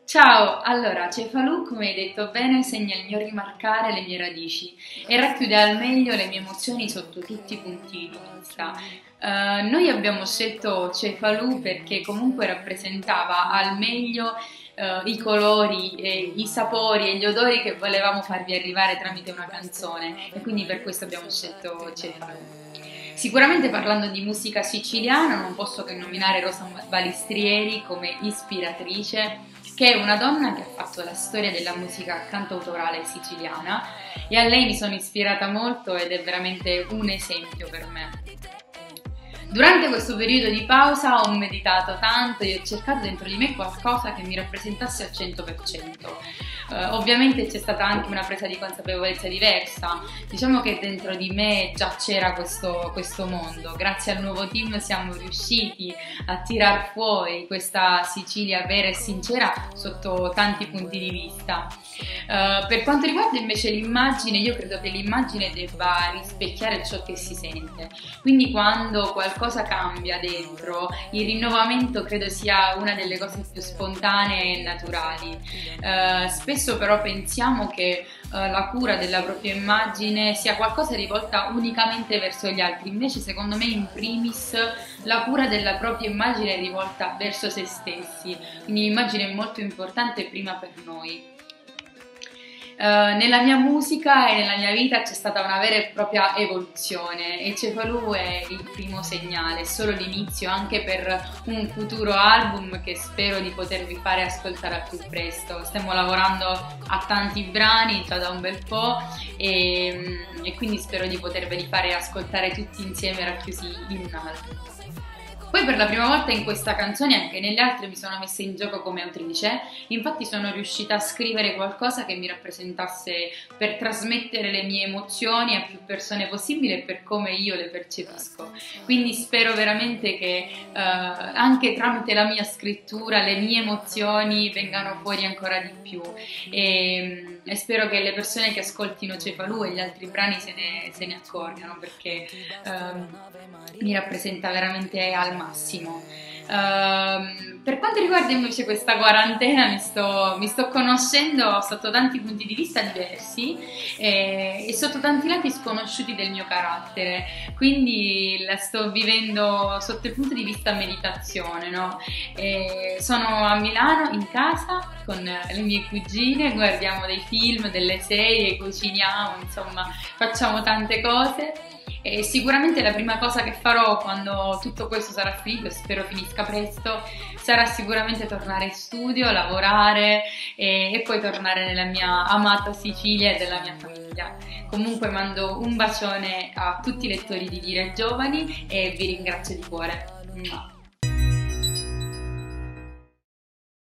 Ciao, allora Cefalù, come hai detto bene, segna il mio rimarcare le mie radici e racchiude al meglio le mie emozioni sotto tutti i punti di vista. Noi abbiamo scelto Cefalù perché comunque rappresentava al meglio i colori, i sapori e gli odori che volevamo farvi arrivare tramite una canzone e quindi per questo abbiamo scelto Cefalù. Sicuramente parlando di musica siciliana non posso che nominare Rosa Balistrieri come ispiratrice, che è una donna che ha fatto la storia della musica cantautorale siciliana e a lei mi sono ispirata molto ed è veramente un esempio per me. Durante questo periodo di pausa ho meditato tanto e ho cercato dentro di me qualcosa che mi rappresentasse al 100%. Ovviamente c'è stata anche una presa di consapevolezza diversa, diciamo che dentro di me già c'era questo mondo, grazie al nuovo team siamo riusciti a tirar fuori questa Sicilia vera e sincera sotto tanti punti di vista. Per quanto riguarda invece l'immagine, io credo che l'immagine debba rispecchiare ciò che si sente, quindi quando qualcosa cambia dentro, il rinnovamento credo sia una delle cose più spontanee e naturali. Spesso però pensiamo che la cura della propria immagine sia qualcosa rivolta unicamente verso gli altri, invece secondo me in primis la cura della propria immagine è rivolta verso se stessi, quindi l'immagine è molto importante prima per noi. Nella mia musica e nella mia vita c'è stata una vera e propria evoluzione e Cefalù è il primo segnale, è solo l'inizio anche per un futuro album che spero di potervi fare ascoltare al più presto. Stiamo lavorando a tanti brani già da un bel po' e quindi spero di poterveli fare ascoltare tutti insieme racchiusi in un album. Poi per la prima volta in questa canzone, anche nelle altre, mi sono messa in gioco come autrice, infatti sono riuscita a scrivere qualcosa che mi rappresentasse per trasmettere le mie emozioni a più persone possibile e per come io le percepisco. Quindi spero veramente che anche tramite la mia scrittura le mie emozioni vengano fuori ancora di più e spero che le persone che ascoltino Cefalù e gli altri brani se ne accorgano perché mi rappresenta veramente al massimo. Per quanto riguarda invece questa quarantena mi sto conoscendo sotto tanti punti di vista diversi e sotto tanti lati sconosciuti del mio carattere, quindi la sto vivendo sotto il punto di vista meditazione, no? Sono a Milano in casa con le mie cugine, guardiamo dei film, delle serie, cuciniamo, insomma facciamo tante cose. E sicuramente la prima cosa che farò quando tutto questo sarà finito, e spero finisca presto, sarà sicuramente tornare in studio, lavorare e poi tornare nella mia amata Sicilia e della mia famiglia. Comunque mando un bacione a tutti i lettori di Dire Giovani e vi ringrazio di cuore.